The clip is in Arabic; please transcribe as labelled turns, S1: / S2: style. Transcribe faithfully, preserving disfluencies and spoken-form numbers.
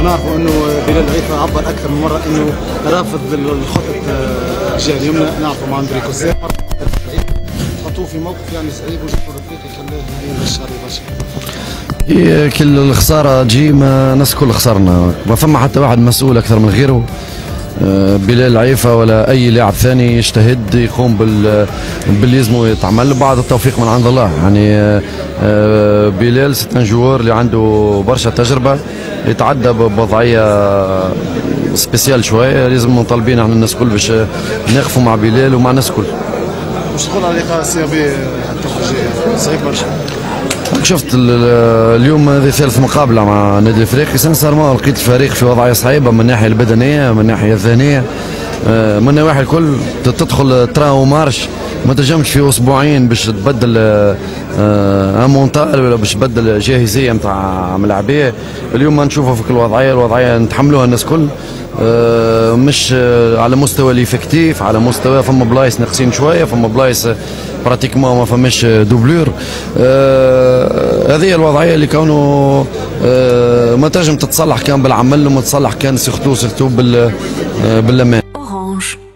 S1: نعرفوا انه بلال العيفة عبر اكثر من مره انه رافض الخطط الجهه اليمنى، نعرفوا مع اندري كوزير حطوه في موقف يعني صعيب وجمهور افريقيا خلاه يمشي برشا.
S2: كل الخساره تجي، ما الناس كل خسرنا، ما فما حتى واحد مسؤول اكثر من غيره. بلال العيفة ولا اي لاعب ثاني يجتهد يقوم بال باللي يلزمو يتعمل بعد التوفيق من عند الله. يعني بلال سيتان جوار اللي عنده برشا تجربه، يتعدى بوضعيه سبيسيال شويه، لازم مطالبين احنا الناس الكل باش نقفوا مع بلال ومع الناس الكل.
S1: باش تقول على لقاء السي بي التوفيق صعيب برشا.
S2: شفت اليوم هذه ثالث مقابله مع النادي الافريقي، سانسارمون لقيت الفريق في وضعيه صعيبه من الناحيه البدنيه، من الناحيه الذهنيه، من النواحي الكل. تدخل ترا مارش، ما تنجمش في اسبوعين باش تبدل ان مونتال ولا باش تبدل جاهزيه نتاع ملاعبيه. اليوم ما نشوفوا في كل وضعيه، الوضعيه نتحملوها الناس الكل، مش على مستوى الافكتيف، على مستوى فما بلايص ناقصين شويه، فما بلايص براتيكمون ما فماش دوبلور. هذه هي الوضعيه اللي كونه ما تنجم تتصلح كان بالعمل وما تصلح كان سيرتو سيرتو بالامان.